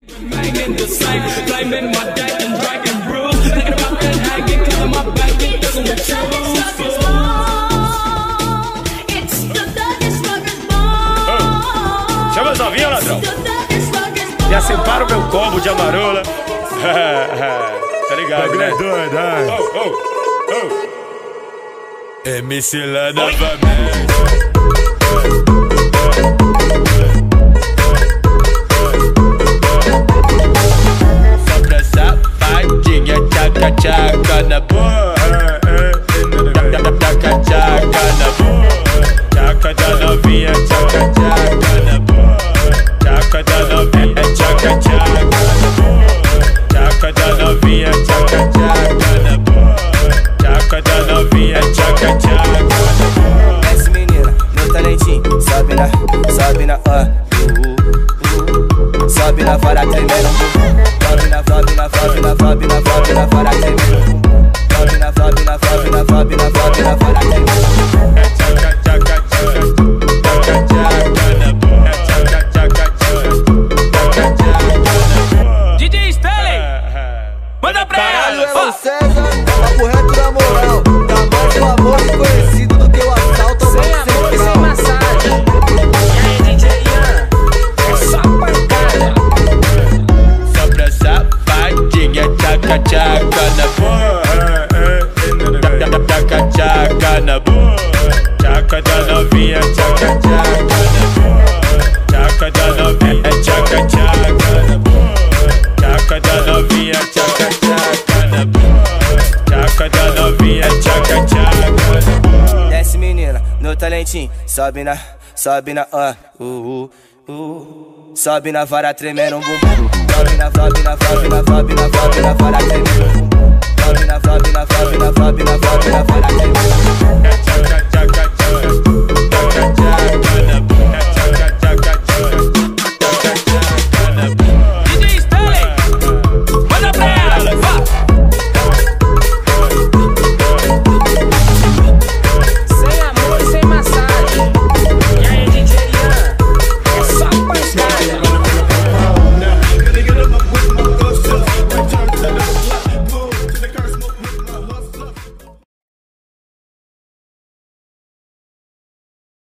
Chama as novinhas, ladrão. Já separa o meu combo de amarola. Tá ligado, né? Doido, MC lá novamente. Só pra safadinha, tchaca tchaca na boa. Tchaca tchaca na boa. Tchaca da novinha, tchaca tchaca na boa. Tchaca da novinha, tchaca tchaca na boa. Tchaca da novinha, tchaca tchaca na boa. Tchaca da novinha, tchaca tchaca na boa. Desce menina, no talentinho, sobe na, sobe na vara tremendo, sobe na vara tremendo, sobe na vara tremendo. Tchaca tchaca tchaca, tchaca tchaca na boa. Tchaca tchaca tchaca, tchaca tchaca na boa. DJ Stanley, manda pra Caralho, ela. é o César, papo reto na moral. Tá mais famoso e conhecido do que o assalto ao Sem Banco amor e sem Central. massagem. E aí, DJ Ian, é só pancada. Só pra safadinha, tchaca tchaca na boa. Tchaca tchaca na boa. Tchaca da novinha, tchaca tchaca na boa. Tchaca da novinha, tchaca tchaca na boa. Tchaca da novinha, tchaca tchaca na boa. Tchaca da novinha, tchaca tchaca na boa. Desce menina, no talentinho, sobe na, sobe na vara tremendo, bumbum. Sobe na vara tremendo, sobe na vara tremendo.